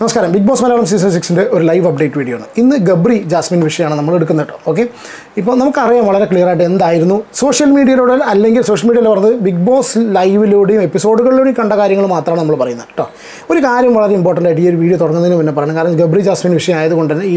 നമസ്കാരം. Big boss Malayalam season 6 ഒരു live update video ആണ്. ഇന്ന് ഗബ്രി ജാസ്മിൻ വിഷയമാണ് നമ്മൾ എടുക്കുന്നത് കേട്ടോ. ഓക്കെ, ഇപ്പോൾ നമുക്കറിയാം വളരെ ക്ലിയർ ആയിട്ട് എന്തായിരുന്നു സോഷ്യൽ മീഡിയയിലൂടെ അല്ലെങ്കിൽ സോഷ്യൽ മീഡിയയിൽ പറഞ്ഞത് ബിഗ് ബോസ് ലൈവിലൂടെയും എപ്പിസോഡുകളിലൂടെയും കണ്ട കാര്യങ്ങൾ മാത്രമാണ് നമ്മൾ പറയുന്നത് കേട്ടോ. ഒരു കാര്യം വളരെ ഇമ്പോർട്ടൻ്റ് ആയിട്ട് ഈ ഒരു വീഡിയോ തുടങ്ങുന്നതിന് മുന്നേ പറയണം. കാരണം ഗബ്രി ജാസ്മിൻ വിഷയം ആയതുകൊണ്ട് തന്നെ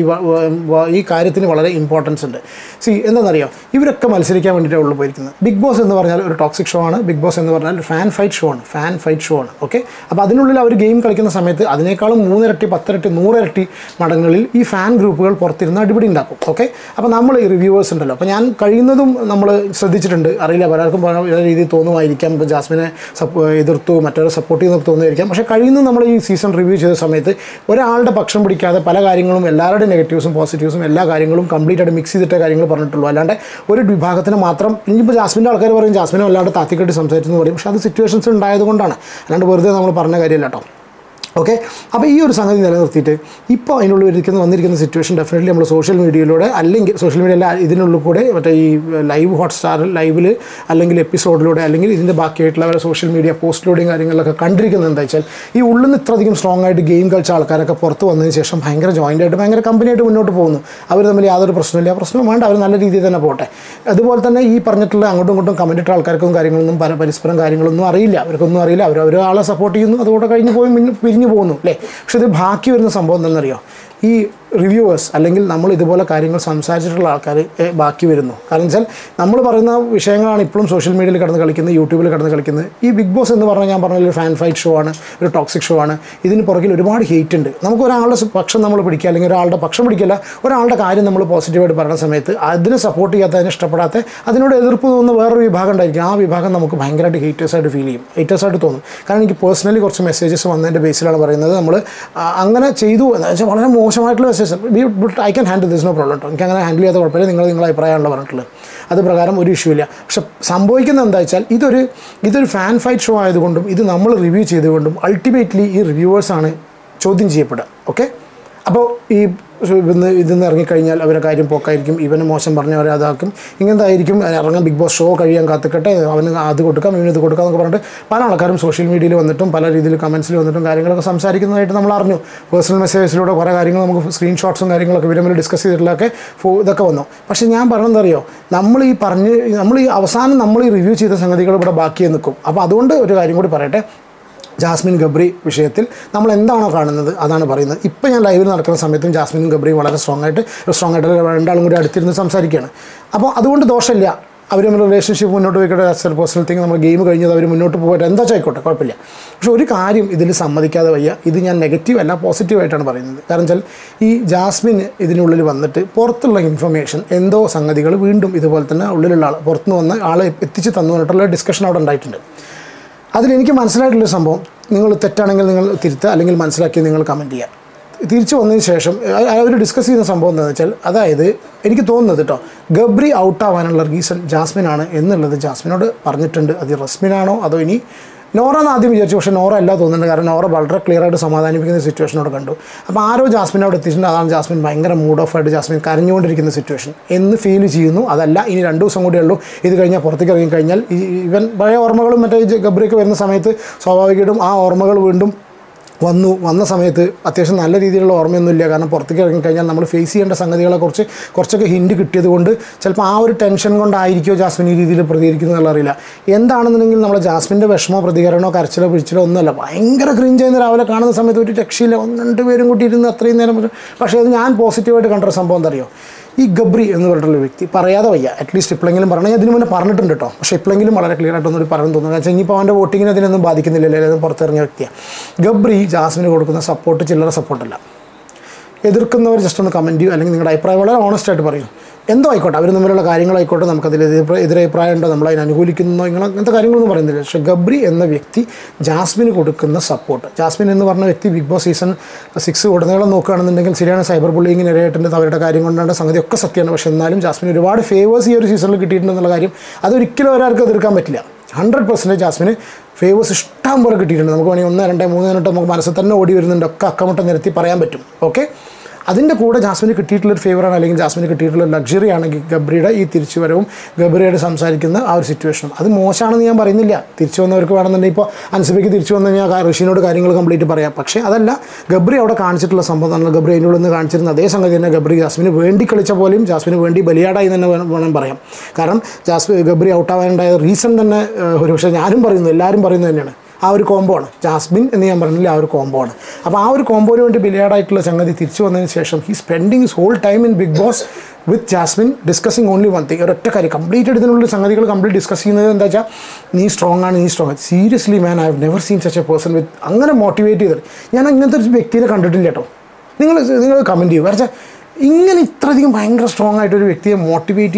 ഈ കാര്യത്തിന് വളരെ ഇമ്പോർട്ടൻസ് ഉണ്ട്. എന്താണെന്നറിയാം, ഇവരൊക്കെ മത്സരിക്കാൻ വേണ്ടിയിട്ടാണ് ഉള്ളു പോയിരിക്കുന്നത്. ബിഗ് ബോസ് എന്ന് പറഞ്ഞാൽ ഒരു ടോക്സിക് ഷോ ആണ്. ബിഗ് ബോസ് എന്ന് പറഞ്ഞാൽ ഫാൻ ഫൈറ്റ് ഷോ ആണ്. ഓക്കെ, അപ്പോൾ അതിനുള്ളിൽ അവർ ഗെയിം കളിക്കുന്ന സമയത്ത് അതിനേക്കാളും 3 ഇരട്ടി 10 ഇരട്ടി 100 ഇരട്ടി മടങ്ങളിൽ ഈ ഫാൻ ഗ്രൂപ്പുകൾ പുറത്തിരുന്ന് അടിപിടി ഉണ്ടാക്കും. ഓക്കെ, അപ്പോൾ നമ്മൾ ഈ റിവ്യൂവേഴ്സ് ഉണ്ടല്ലോ, അപ്പോൾ ഞാൻ കഴിയുന്നതും നമ്മൾ ശ്രദ്ധിച്ചിട്ടുണ്ട്. അറിയില്ല, പലർക്കും പല രീതിയിൽ തോന്നുമായിരിക്കാം. ഇപ്പോൾ ജാസ്മിനെ എതിർത്തു, മറ്റൊരു സപ്പോർട്ട് ചെയ്യുന്നൊക്കെ തോന്നുമായിരിക്കാം. പക്ഷേ കഴിയുന്നതും നമ്മൾ ഈ സീസൺ റിവ്യൂ ചെയ്ത സമയത്ത് ഒരാളുടെ പക്ഷം പിടിക്കാതെ പല കാര്യങ്ങളും എല്ലാവരുടെയും നെഗറ്റീവ്സും പോസിറ്റീവ്സും എല്ലാ കാര്യങ്ങളും കംപ്ലീറ്റ് ആയിട്ട് മിക്സ് ചെയ്തിട്ട കാര്യങ്ങൾ പറഞ്ഞിട്ടുള്ളൂ. അല്ലാണ്ട് ഒരു വിഭാഗത്തിന് മാത്രം. ഇനിയിപ്പോൾ ജാസ്മിൻ്റെ ആൾക്കാർ പറയും ജാസ്മിനെ വല്ലാണ്ട് താത്തിക്കെട്ടി സംസാരിച്ചെന്ന് പറയും. പക്ഷേ അത് സിറ്റുവേഷൻസ് ഉണ്ടായതുകൊണ്ടാണ്, അല്ലാണ്ട് വെറുതെ നമ്മൾ പറഞ്ഞ കാര്യമില്ല കേട്ടോ. ഓക്കെ, അപ്പോൾ ഈ ഒരു സംഗതി നിലനിർത്തിയിട്ട് ഇപ്പോൾ അതിനുള്ളിൽ വന്നിരിക്കുന്ന സിറ്റുവേഷൻ ഡെഫിനറ്റ്ലി നമ്മൾ സോഷ്യൽ മീഡിയയിലൂടെ അല്ലെങ്കിൽ സോഷ്യൽ മീഡിയയിലെ ഇതിനുള്ളിൽ കൂടെ മറ്റേ ഈ ലൈവ് ഹോട്ട്സ്റ്റാർ ലൈവിൽ അല്ലെങ്കിൽ എപ്പിസോഡിലൂടെ അല്ലെങ്കിൽ ഇതിൻ്റെ ബാക്കിയായിട്ടുള്ള അവരെ സോഷ്യൽ മീഡിയ പോസ്റ്റിലൂടെയും കാര്യങ്ങളിലൊക്കെ കണ്ടിരിക്കുന്നത് എന്താ വെച്ചാൽ ഈ ഉള്ളിൽ നിന്ന് ഇത്രയധികം സ്ട്രോങ് ആയിട്ട് ഗെയിം കളിച്ച ആൾക്കാരൊക്കെ പുറത്ത് വന്നതിന് ശേഷം ഭയങ്കര ജോയിൻ്റായിട്ട് ഭയങ്കര കമ്പനിയായിട്ട് മുന്നോട്ട് പോകുന്നു. അവർ തമ്മിൽ യാതൊരു പ്രശ്നമില്ല, പ്രശ്നം വേണ്ട, അവർ നല്ല രീതിയിൽ തന്നെ പോട്ടെ. അതുപോലെ തന്നെ ഈ പറഞ്ഞിട്ടുള്ള അങ്ങോട്ടും ഇങ്ങോട്ടും കമൻറ്റ് ഇട്ട ആൾക്കാർക്കും കാര്യങ്ങളൊന്നും പരസ്പരം കാര്യങ്ങളൊന്നും അറിയില്ല, അവർക്കൊന്നും അറിയില്ല. അവരൊരാളെ സപ്പോർട്ട് ചെയ്യുന്നു, അതുകൂടെ കഴിഞ്ഞ് പിരിഞ്ഞു പോകുന്നു അല്ലേ. പക്ഷെ ഇത് ബാക്കി വരുന്ന സംഭവം എന്താണെന്നറിയോ, ഈ റിവ്യൂവേഴ്സ് അല്ലെങ്കിൽ നമ്മൾ ഇതുപോലെ കാര്യങ്ങൾ സംസാരിച്ചിട്ടുള്ള ആൾക്കാർ ബാക്കി വരുന്നു. കാരണം വെച്ചാൽ നമ്മൾ പറയുന്ന വിഷയങ്ങളാണ് ഇപ്പോഴും സോഷ്യൽ മീഡിയയിൽ കിടന്ന് കളിക്കുന്നത്, യൂട്യൂബിൽ കിടന്ന് കളിക്കുന്നത്. ഈ ബിഗ് ബോസ് എന്ന് പറഞ്ഞാൽ ഞാൻ പറഞ്ഞ ഒരു ഫാൻ ഫൈറ്റ് ഷോ ആണ്, ഒരു ടോക്സിക് ഷോ ആണ്. ഇതിന് പുറകിൽ ഒരുപാട് ഹെയ്റ്റ് ഉണ്ട്. നമുക്ക് ഒരാളുടെ പക്ഷം നമ്മൾ പിടിക്കുക അല്ലെങ്കിൽ ഒരാളുടെ പക്ഷം പിടിക്കില്ല, ഒരാളുടെ കാര്യം നമ്മൾ പോസിറ്റീവായിട്ട് പറയുന്ന സമയത്ത് അതിനെ സപ്പോർട്ട് ചെയ്യാത്ത, അതിനെ ഇഷ്ടപ്പെടാത്ത, അതിനോട് എതിർപ്പ് തോന്നുന്ന വേറൊരു വിഭാഗം ഉണ്ടായിരിക്കും. ആ വിഭാഗം നമുക്ക് ഭയങ്കരമായിട്ട് ഹേറ്റേഴ്സായിട്ട് ഫീൽ ചെയ്യും, ഹേറ്റേഴ്സായിട്ട് തോന്നും. കാരണം എനിക്ക് പേഴ്സണലി കുറച്ച് മെസ്സേജസ് വന്നതിൻ്റെ ബേസിലാണ് പറയുന്നത്. നമ്മൾ അങ്ങനെ ചെയ്തു എന്ന് വെച്ചാൽ വളരെ മോശമായിട്ടുള്ള message. But I can handle this, no problem കേട്ടോ. എനിക്ക് അങ്ങനെ ഹാൻഡിൽ ചെയ്യാത്ത കുഴപ്പമില്ല. നിങ്ങളുടെ അഭിപ്രായമാണല്ലോ പറഞ്ഞിട്ടുള്ളത്, അത് പ്രകാരം ഒരു ഇഷ്യൂ ഇല്ല. പക്ഷെ സംഭവിക്കുന്നത് എന്താ വെച്ചാൽ ഇതൊരു ഫാൻ ഫൈറ്റ് ഷോ ആയതുകൊണ്ടും ഇത് നമ്മൾ റിവ്യൂ ചെയ്തുകൊണ്ടും അൾട്ടിമേറ്റ്ലി ഈ റിവ്യൂവേഴ്സാണ് ചോദ്യം ചെയ്യപ്പെടുക. ഓക്കെ, അപ്പോൾ ഈ ഇതിന്ന് ഇറങ്ങിക്കഴിഞ്ഞാൽ അവരെ കാര്യം പോക്കായിരിക്കും, ഇവന് മോശം പറഞ്ഞവരെ അതാക്കും, ഇങ്ങനത്തെ ആയിരിക്കും. ഇറങ്ങാൻ ബിഗ് ബോസ് ഷോ കഴിയാൻ കാത്തിക്കട്ടെ, അവന് അത് കൊടുക്കാം, ഇവന് ഇത് കൊടുക്കാം എന്നൊക്കെ പറഞ്ഞിട്ട് പല ആൾക്കാരും സോഷ്യൽ മീഡിയയിൽ വന്നിട്ടും പല രീതിയിൽ കമൻസിൽ വന്നിട്ടും കാര്യങ്ങളൊക്കെ സംസാരിക്കുന്നതായിട്ട് നമ്മൾ അറിഞ്ഞു. പേഴ്സണൽ മെസ്സേജസിലൂടെ കുറേ കാര്യങ്ങൾ നമുക്ക് സ്ക്രീൻഷോട്ട്സും കാര്യങ്ങളൊക്കെ ഇവർ തമ്മിൽ ഡിസ്കസ് ചെയ്തിട്ടുള്ളതൊക്കെ ഇതൊക്കെ വന്നു. പക്ഷേ ഞാൻ പറഞ്ഞതെന്തറിയോ, നമ്മൾ ഈ അവസാനം നമ്മൾ ഈ റിവ്യൂ ചെയ്ത സംഗതികൾ ഇവിടെ ബാക്കി നിൽക്കും. അപ്പോൾ അതുകൊണ്ട് ഒരു കാര്യം കൂടി പറയട്ടെ, ജാസ്മിൻ ഗബ്രി വിഷയത്തിൽ നമ്മൾ എന്താണോ കാണുന്നത് അതാണ് പറയുന്നത്. ഇപ്പോൾ ഞാൻ ലൈവിൽ നടക്കുന്ന സമയത്തും ജാസ്മിനും ഗബ്രിയും വളരെ സ്ട്രോങ് ആയിട്ട് രണ്ടാളും കൂടി അടുത്തിരുന്ന് സംസാരിക്കുകയാണ്. അപ്പോൾ അതുകൊണ്ട് ദോഷമില്ല, അവർ നമ്മുടെ റിലേഷൻഷിപ്പ് മുന്നോട്ട് പോയിക്കോട്ടെ. പേഴ്സണൽ തിങ്, നമ്മൾ ഗെയിം കഴിഞ്ഞത് അവർ മുന്നോട്ട് പോകട്ടെ, എന്താ ആയിക്കോട്ടെ, കുഴപ്പമില്ല. പക്ഷെ ഒരു കാര്യം ഇതിൽ സമ്മതിക്കാതെ വയ്യ, ഇത് ഞാൻ നെഗറ്റീവ് അല്ല പോസിറ്റീവായിട്ടാണ് പറയുന്നത്. കാരണം വെച്ചാൽ ഈ ജാസ്മിൻ ഇതിനുള്ളിൽ വന്നിട്ട് പുറത്തുള്ള ഇൻഫർമേഷൻ എന്തോ സംഗതികൾ വീണ്ടും ഇതുപോലെ തന്നെ ഉള്ളിലുള്ള പുറത്തുനിന്ന് വന്ന ആളെ എത്തിച്ച് തന്നു പറഞ്ഞിട്ടുള്ള ഡിസ്കഷൻ അവിടെ ഉണ്ടായിട്ടുണ്ട്. അതിലെനിക്ക് മനസ്സിലായിട്ടുള്ള സംഭവം, നിങ്ങൾ തെറ്റാണെങ്കിൽ നിങ്ങൾ തിരുത്തുക, അല്ലെങ്കിൽ മനസ്സിലാക്കി നിങ്ങൾ കമൻറ്റ് ചെയ്യുക. തിരിച്ചു വന്നതിന് ശേഷം അവർ ഡിസ്കസ് ചെയ്യുന്ന സംഭവം എന്താണെന്ന് വെച്ചാൽ, അതായത് എനിക്ക് തോന്നുന്നത് കേട്ടോ, ഗബ്രി ഔട്ടാവാനുള്ള റീസൺ ജാസ്മിനാണ് എന്നുള്ളത് ജാസ്മിനോട് പറഞ്ഞിട്ടുണ്ട്. അത് റസ്മിനാണോ അതോ ഇനി നോറ എന്ന് ആദ്യം വിചാരിച്ചു, പക്ഷേ നോറ അല്ല തോന്നുന്നുണ്ട്. കാരണം നോറ വളരെ ക്ലിയർ ആയിട്ട് സമാധാനിപ്പിക്കുന്ന സിറ്റുവേഷനോട് കണ്ടു. അപ്പോൾ ആരോ ജാസ്മിനോട് എത്തിയിട്ടുണ്ട്, അതാണ് ജാസ്മിൻ ഭയങ്കര മൂഡ് ഓഫ് ആയിട്ട് ജാസ്മിൻ കരഞ്ഞുകൊണ്ടിരിക്കുന്ന സിറ്റുവേഷൻ എന്ന് ഫീൽ ചെയ്യുന്നു. അതല്ല, ഇനി 2 ദിവസം കൂടിയേ ഉള്ളൂ, ഇത് കഴിഞ്ഞാൽ പുറത്തേക്ക് ഇറങ്ങിക്കഴിഞ്ഞാൽ ഇവൻ പഴയ ഓർമ്മകളും മറ്റേ ഗബ്രിയൊക്കെ വരുന്ന സമയത്ത് സ്വാഭാവികമായിട്ടും ആ ഓർമ്മകൾ വീണ്ടും വന്ന സമയത്ത് അത്യാവശ്യം നല്ല രീതിയിലുള്ള ഓർമ്മയൊന്നുമില്ല. കാരണം പുറത്തേക്ക് ഇറങ്ങിക്കഴിഞ്ഞാൽ നമ്മൾ ഫേസ് ചെയ്യേണ്ട സംഗതികളെക്കുറിച്ച് കുറച്ചൊക്കെ ഹിൻഡ് കിട്ടിയത് കൊണ്ട് ചിലപ്പോൾ ആ ഒരു ടെൻഷൻ കൊണ്ടായിരിക്കുമോ ജാസ്മിൻ ഈ രീതിയിൽ പ്രതികരിക്കുന്നത് അറിയില്ല. എന്താണെന്നുണ്ടെങ്കിൽ നമ്മളെ ജാസ്മിൻ്റെ വിഷമോ പ്രതികരണമോ കരച്ചിലോ പിടിച്ചിലോ ഒന്നുമല്ല, ഭയങ്കര ക്രിഞ്ച് ചെയ്യുന്ന രാവിലെ കാണുന്ന സമയത്ത് ഒരു രക്ഷയില്ല, 1-2 പേരും കൂട്ടിയിരുന്ന് അത്രയും നേരം. പക്ഷേ അത് ഞാൻ പോസിറ്റീവായിട്ട് കണ്ടൊരു സംഭവം എന്താ അറിയോ, ഈ ഗബ്രി എന്ന് പറഞ്ഞിട്ടുള്ള വ്യക്തി പറയാതെ വയ്യ, അറ്റ്ലീസ്റ്റ് ഇപ്പോഴെങ്കിലും പറഞ്ഞാൽ ഇതിന് മുന്നേ പറഞ്ഞിട്ടുണ്ട് കേട്ടോ. പക്ഷേ ഇപ്പോഴെങ്കിലും വളരെ ക്ലിയർ ആയിട്ടൊന്നും പറയാൻ തോന്നുന്നു. കാരണം വെച്ചാൽ ഇനിയിപ്പോൾ അവൻ്റെ വോട്ടിങ്ങിന് അതിനൊന്നും ബാധിക്കുന്നില്ലല്ലോ, അല്ലെങ്കിൽ പുറത്തിറങ്ങിയ വ്യക്തിയാണ്. ഗബ്രി ജാസ്മിന് കൊടുക്കുന്ന സപ്പോർട്ട് ചില്ലറ സപ്പോർട്ടല്ല. എതിർക്കുന്നവർ ജസ്റ്റ് ഒന്ന് കമൻറ്റ് ചെയ്യും, അല്ലെങ്കിൽ നിങ്ങളുടെ അഭിപ്രായം വളരെ ഓണസ്റ്റായിട്ട് പറയും. എന്തോ ആയിക്കോട്ടെ, അവർ തമ്മിലുള്ള കാര്യങ്ങളായിക്കോട്ടെ, നമുക്കതിൽ എതിരഭിപ്രായം ഉണ്ടോ, നമ്മളതിന് അനുകൂലിക്കുന്നോ, അങ്ങനത്തെ കാര്യങ്ങളൊന്നും പറയുന്നില്ല. പക്ഷേ ഗബ്രി എന്ന വ്യക്തി ജാസ്മിന് കൊടുക്കുന്ന സപ്പോർട്ട്, ജാസ്മിൻ എന്ന് പറഞ്ഞ വ്യക്തി ബിഗ് ബോസ് സീസൺ 6 ഉടനീളം നോക്കുകയാണെന്നുണ്ടെങ്കിൽ ശരിയാണ്, സൈബർ ബുള്ളിങ്ങിന് ഇരയായിട്ടുണ്ട്, അവരുടെ കാര്യം കൊണ്ടാണ് സംഗതിയൊക്കെ സത്യമാണ്. പക്ഷേ എന്നാലും ജാസ്മിന് ഒരുപാട് ഫേവേഴ്സ് ഈ ഒരു സീസണിൽ കിട്ടിയിട്ടുണ്ടെന്നുള്ള കാര്യം അതൊരിക്കലും ഒരാൾക്ക് എതിർക്കാൻ പറ്റില്ല. 100% ജാസ്മിന് ഫേവേഴ്സ് ഇഷ്ടം പോലെ കിട്ടിയിട്ടുണ്ട്. നമുക്ക് വേണമെങ്കിൽ 1, 2, 3 മിനിറ്റ് നമുക്ക് മനസ്സിൽ തന്നെ ഓടി വരുന്നുണ്ട്, ഒക്കെ അക്കമിട്ട് നിരത്തി പറയാൻ പറ്റും. ഓക്കെ, അതിൻ്റെ കൂടെ ജാസ്മിന് കിട്ടിയിട്ടുള്ളൊരു ഫേവറാണ് അല്ലെങ്കിൽ ജാസ്മിന് കിട്ടിയിട്ടുള്ള ലക്ഷറിയാണ് ഗബ്രിയുടെ ഈ തിരിച്ചുവരവും ഗബ്രിയോട് സംസാരിക്കുന്ന ആ ഒരു സിറ്റുവേഷനും. അത് മോശമാണെന്ന് ഞാൻ പറയുന്നില്ല. തിരിച്ചു വന്നവർക്ക് വേണമെന്നുണ്ടെങ്കിൽ ഇപ്പോൾ അൻസിബയ്ക്ക് തിരിച്ചു വന്നു കഴിഞ്ഞാൽ ഋഷിനോട് കാര്യങ്ങൾ കംപ്ലീറ്റ് പറയാം. പക്ഷേ അതല്ല, ഗബ്രി അവിടെ കാണിച്ചിട്ടുള്ള സംഭവം, ഗബ്രി അതിൻ്റെ ഉള്ളിൽ നിന്ന് കാണിച്ചിരുന്ന അതേ സംഗതി തന്നെ ഗബ്രി ജാസ്മിന് വേണ്ടി കളിച്ച പോലെയും ജാസ്മിന് വേണ്ടി ബലിയാടായി തന്നെ വേണം പറയാം. കാരണം ഗബ്രി ഔട്ടാവാനുണ്ടായ റീസൺ തന്നെ ഒരുപക്ഷെ ഞാനും പറയുന്നു, എല്ലാവരും പറയുന്നത് തന്നെയാണ്, ആ ഒരു കോംബോ ആണ്. ജാസ്മിൻ എന്ന് ഞാൻ പറഞ്ഞില്ല, ആ ഒരു കോംബോ ആണ്. അപ്പോൾ ആ ഒരു കോംബോന് വേണ്ടി ബിലിയാർഡായിട്ടുള്ള സംഗതി തിരിച്ചു വന്നതിന് ശേഷം he spending his whole time in Bigg Boss with Jasmine discussing only one thing. ഒരൊറ്റ കാര്യം കംപ്ലീറ്റ് ഇതിനുള്ള സംഗതികൾ കംപ്ലീറ്റ് ഡിസ്കസ് ചെയ്യുന്നത് എന്താ വെച്ചാൽ, നീ സ്ട്രോങ് ആണ്, നീ strong. Seriously man, I have never seen such a person with അങ്ങനെ മോട്ടിവേറ്റ് ചെയ്തത് ഞാൻ അങ്ങനത്തെ ഒരു വ്യക്തിയെ കണ്ടിട്ടില്ല കേട്ടോ. നിങ്ങൾ കമൻറ്റ് ചെയ്യും. കാരണം ഇങ്ങനെ ഇത്രയധികം ഭയങ്കര സ്ട്രോങ് ആയിട്ടൊരു വ്യക്തിയെ മോട്ടിവേറ്റ്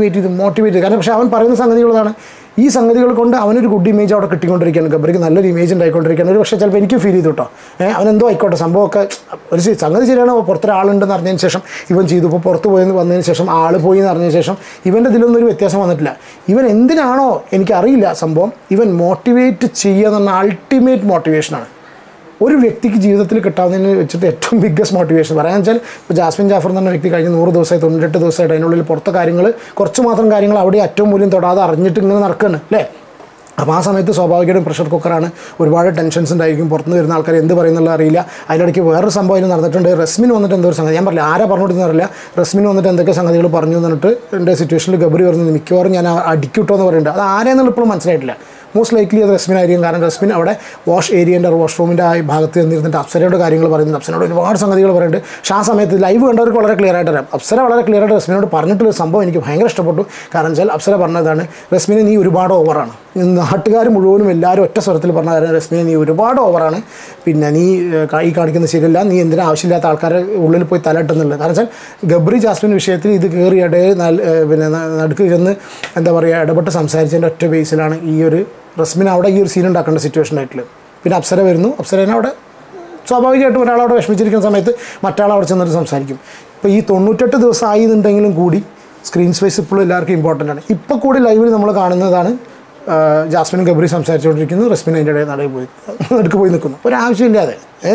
ചെയ്ത് കാരണം പക്ഷേ അവൻ പറയുന്ന സംഗതികളാണ്. ഈ സംഗതികൾ കൊണ്ട് അവനൊരു ഗുഡ് ഇമേജ് അവിടെ കിട്ടിക്കൊണ്ടിരിക്കുകയാണ്. ഗബ്രിക്ക് നല്ലൊരു ഇമേജ് ഉണ്ടായിക്കൊണ്ടിരിക്കുകയാണ്. ഒരു പക്ഷേ ചിലപ്പോൾ എനിക്ക് ഫീൽ ചെയ്തു കേട്ടോ, അവനെന്തോ ആയിക്കോട്ടെ, സംഭവമൊക്കെ ഒരു സംഗതി ശരിയാണ്. പുറത്തൊരാളുണ്ടെന്ന് അറിഞ്ഞതിന് ശേഷം ഇവൻ ചെയ്തു. ഇപ്പോൾ പുറത്ത് പോയി വന്നതിന് ശേഷം ആൾ പോയി എന്ന് അറിഞ്ഞതിന് ശേഷം ഇവൻ്റെ ഇതിലൊന്നും ഒരു വ്യത്യാസം വന്നിട്ടില്ല. ഇവൻ എന്തിനാണോ എനിക്കറിയില്ല സംഭവം, ഇവൻ മോട്ടിവേറ്റ് ചെയ്യുക എന്ന് പറഞ്ഞാൽ അൾട്ടിമേറ്റ് മോട്ടിവേഷനാണ്. ഒരു വ്യക്തിക്ക് ജീവിതത്തിൽ കിട്ടാവുന്നതിന് വെച്ചിട്ട് ഏറ്റവും ബിഗ്ഗസ്റ്റ് മോട്ടിവേഷൻ പറയാമെന്ന് വെച്ചാൽ, ഇപ്പോൾ ജാസ്മിൻ ജാഫർ എന്ന് പറഞ്ഞ വ്യക്തി കഴിഞ്ഞ് 100 ദിവസമായി 98 ദിവസമായിട്ട് അതിനുള്ളിൽ പുറത്തെ കാര്യങ്ങൾ കുറച്ച് മാത്രം കാര്യങ്ങൾ അവിടെ ഏറ്റവും മൂല്യം തൊടാതെ അറിഞ്ഞിട്ട് ഇങ്ങനെ നടക്കുകയാണ് അല്ലേ. അപ്പോൾ ആ സമയത്ത് സ്വാഭാവികമായിട്ടും പ്രഷർ കുക്കറാണ്, ഒരുപാട് ടെൻഷൻസ് ഉണ്ടായിരിക്കും. പുറത്തുനിന്ന് വരുന്ന ആൾക്കാർ എന്ത് പറയുന്നുള്ള അറിയില്ല. അതിനിടയ്ക്ക് വേറൊരു സംഭവം അതിൽ നടന്നിട്ടുണ്ട്. റസ്മിൻ വന്നിട്ട് എന്തോ ഒരു സംഗതി, ഞാൻ പറഞ്ഞില്ല ആരാ പറഞ്ഞിട്ടെന്ന് അറിയില്ല, റസ്മിൻ വന്നിട്ട് എന്തൊക്കെ സംഗതികൾ പറഞ്ഞു എന്നിട്ട് എൻ്റെ സിറ്റുവേഷനിൽ ഗബ്രി പറഞ്ഞു മിക്കവാറും ഞാൻ അടിക്കൂട്ടോ എന്ന് പറയുന്നുണ്ട്. അത് ആരെയെന്നുള്ള ഇപ്പോഴും മനസ്സിലായിട്ടില്ല. മോസ്റ്റ് ലൈക്ലി അത് റസ്മിൻ ആയിരിക്കും. കാരണം റസ്മിൻ അവിടെ വാഷ് ഏരിയൻ്റെ വാഷ്റൂമിൻ്റെ ആ ഭാഗത്ത് നിന്നിരുന്നിട്ട് അപ്സരയുടെ കാര്യങ്ങൾ പറയുന്നത്, അപ്സരയോട് ഒരുപാട് സംഗതികൾ പറയുന്നുണ്ട്. പക്ഷേ ആ സമയത്ത് ലൈവ് കണ്ടവർക്ക് വളരെ ക്ലിയർ ആയിട്ട് അറിയാം. അപ്സര വളരെ ക്ലിയർ ആയിട്ട് റസ്മിനോട് പറഞ്ഞിട്ടുള്ള സംഭവം എനിക്ക് ഭയങ്കര ഇഷ്ടപ്പെട്ടു. കാരണം വെച്ചാൽ അപ്സര പറഞ്ഞതാണ്, റസ്മിന് നീ ഒരുപാട് ഓവറാണ്. നാട്ടുകാർ മുഴുവനും എല്ലാവരും ഒറ്റ സ്വരത്തിൽ പറഞ്ഞ കാര്യം, റസ്മിന് നീ ഒരുപാട് ഓവറാണ്, പിന്നെ നീ ഈ കാണിക്കുന്നത് ശരിയല്ല, നീ എന്തിനാ ആവശ്യമില്ലാത്ത ആൾക്കാരെ ഉള്ളിൽ പോയി തലയിട്ടുന്നുള്ളത്. കാരണം വെച്ചാൽ ഗബ്രി ജാസ്മിൻ വിഷയത്തിൽ ഇത് കയറിയിടെ പിന്നെ നടുക്ക് ചെന്ന് എന്താ പറയുക ഇടപെട്ട് സംസാരിച്ചതിൻ്റെ ഒറ്റ ബേസിലാണ് ഈ ഒരു റസ്മിൻ അവിടെ ഈ ഒരു സീൻ ഉണ്ടാക്കേണ്ട സിറ്റുവേഷൻ ആയിട്ടുള്ളത്. പിന്നെ അപ്സര വരുന്നു, അപ്സരനെ അവിടെ സ്വാഭാവികമായിട്ടും ഒരാളവിടെ വിഷമിച്ചിരിക്കുന്ന സമയത്ത് മറ്റാൾ അവിടെ ചെന്നിട്ട് സംസാരിക്കും. ഇപ്പോൾ ഈ 98 ദിവസം ആയി എന്നുണ്ടെങ്കിലും കൂടി സ്ക്രീൻ സ്പേസ് ഇപ്പോഴും എല്ലാവർക്കും ഇമ്പോർട്ടൻ്റ് ആണ്. ഇപ്പോൾ കൂടി ലൈവിൽ നമ്മൾ കാണുന്നതാണ് ജാസ്മിനും ഗബ്രി സംസാരിച്ചുകൊണ്ടിരിക്കുന്നു, റസ്മിൻ അതിൻ്റെ ഇടയിൽ നടുക്ക് പോയി നിൽക്കുന്നു ഒരാവശ്യമില്ലാതെ.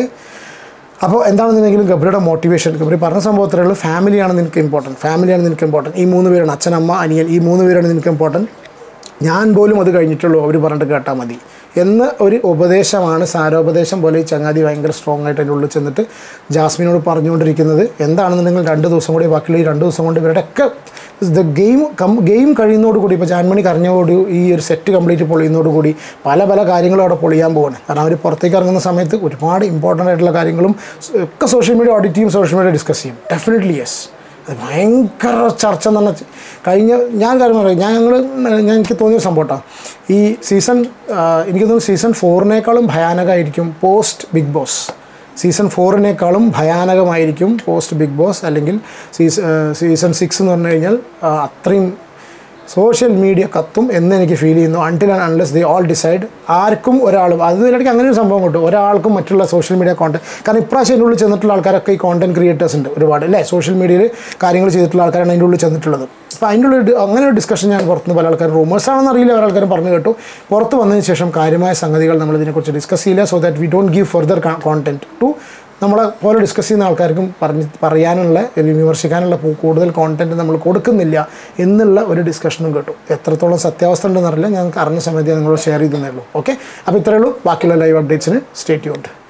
അപ്പോൾ എന്താണെന്നുണ്ടെങ്കിലും ഗബ്രിയുടെ മോട്ടിവേഷൻ, ഗബ്രി പറഞ്ഞ സംഭവത്തിലുള്ള ഫാമിലിയാണ് നിനക്ക് ഇമ്പോർട്ടൻറ്റ്. ഈ 3 പേരാണ്, അച്ഛൻ, അമ്മ, അനിയൻ, ഈ 3 പേരാണ് നിനക്ക് ഇമ്പോർട്ടൻറ്റ്. ഞാൻ പോലും അത് കഴിഞ്ഞിട്ടുള്ളൂ, അവർ പറഞ്ഞിട്ട് കേട്ടാൽ മതി എന്ന ഒരു ഉപദേശമാണ്, സാരോപദേശം പോലെ ഈ ചങ്ങാതി ഭയങ്കര സ്ട്രോങ് ആയിട്ട് അതിൻ്റെ ഉള്ളിൽ ചെന്നിട്ട് ജാസ്മിനോട് പറഞ്ഞുകൊണ്ടിരിക്കുന്നത്. എന്താണെന്നുണ്ടെങ്കിൽ 2 ദിവസം കൂടി ബാക്കിയുള്ള ഈ 2 ദിവസം കൊണ്ട് ഇവരുടെയൊക്കെ ഗെയിം കഴിയുന്നതോടുകൂടി, ഇപ്പോൾ ജാൻമണി കരഞ്ഞോടുകൂടി ഈ ഒരു സെറ്റ് കംപ്ലീറ്റ് പൊളിയുന്നതോടുകൂടി പല കാര്യങ്ങളും അവിടെ പൊളിയാൻ പോവാണ്. കാരണം അവർ പുറത്തേക്ക് ഇറങ്ങുന്ന സമയത്ത് ഒരുപാട് ഇമ്പോർട്ടൻ്റ് ആയിട്ടുള്ള കാര്യങ്ങളും ഒക്കെ സോഷ്യൽ മീഡിയ ഓഡിറ്റ് ചെയ്യും, സോഷ്യൽ മീഡിയ ഡിസ്കസ് ചെയ്യും. ഡെഫിനറ്റ്ലി യെസ്, അത് ഭയങ്കര ചർച്ച എന്ന് പറഞ്ഞാൽ ഞാൻ കാര്യം പറയാം, എനിക്ക് തോന്നിയ സംഭവം കേട്ടോ, ഈ സീസൺ എനിക്ക് തോന്നുന്നു സീസൺ 4-നേക്കാളും ഭയാനകമായിരിക്കും പോസ്റ്റ് ബിഗ് ബോസ്. സീസൺ 4-നേക്കാളും ഭയാനകമായിരിക്കും പോസ്റ്റ് ബിഗ് ബോസ്, അല്ലെങ്കിൽ സീസൺ 6 എന്ന് പറഞ്ഞു കഴിഞ്ഞാൽ അത്രയും സോഷ്യൽ മീഡിയ കത്തും എന്ന് എനിക്ക് ഫീൽ ചെയ്യുന്നു. Until and unless they all decide. ആർക്കും ഒരാളും അതിനിടയ്ക്ക് അങ്ങനെ ഒരു സംഭവം കിട്ടും, ഒരാൾക്കും മറ്റുള്ള സോഷ്യൽ മീഡിയ കോണ്ടന്റ്, കാരണം ഇപ്രാവശ്യം അതിൻ്റെ ഉള്ളിൽ ചെന്നിട്ടുള്ള ആൾക്കാരൊക്കെ ഈ കോണ്ടന്റ് ക്രിയേറ്റേഴ്സ് ഉണ്ട് ഒരുപാട് അല്ലേ, സോഷ്യൽ മീഡിയയിൽ കാര്യങ്ങൾ ചെയ്തിട്ടുള്ള ആൾക്കാരാണ് അതിൻ്റെ ഉള്ളിൽ ചെന്നിട്ടുള്ളത്. അപ്പോൾ അതിൻ്റെ ഉള്ളിൽ അങ്ങനെ ഒരു ഡിസ്കഷൻ ഞാൻ പുറത്തുനിന്ന് പല ആൾക്കാരും റൂമേഴ്സാണെന്ന് അറിയില്ല, പല ആൾക്കാരും പറഞ്ഞു കേട്ടു. പുറത്ത് വന്നതിന് ശേഷം കാര്യമായ സംഗതികൾ നമ്മൾ ഇതിനെക്കുറിച്ച് ഡിസ്കസ് ചെയ്യില്ല, so that we don't give further content to നമ്മളെ പോലെ ഡിസ്കസ് ചെയ്യുന്ന ആൾക്കാർക്കും പറയാനുള്ള വിമർശിക്കാനുള്ള കൂടുതൽ കോണ്ടൻറ്റ് നമ്മൾ കൊടുക്കുന്നില്ല എന്നുള്ള ഒരു ഡിസ്കഷനും കേട്ടു. എത്രത്തോളം സത്യാവസ്ഥ ഉണ്ടെന്നറിയില്ല, ഞങ്ങൾക്ക് അറിഞ്ഞ സമയത്ത് നിങ്ങളോട് ഷെയർ ചെയ്തേ ഉള്ളൂ. ഓക്കെ, അപ്പോൾ ഇത്രയേ ഉള്ളൂ. ബാക്കിയുള്ള ലൈവ് അപ്ഡേറ്റ്സിന് സ്റ്റേ ട്യൂൺഡ്.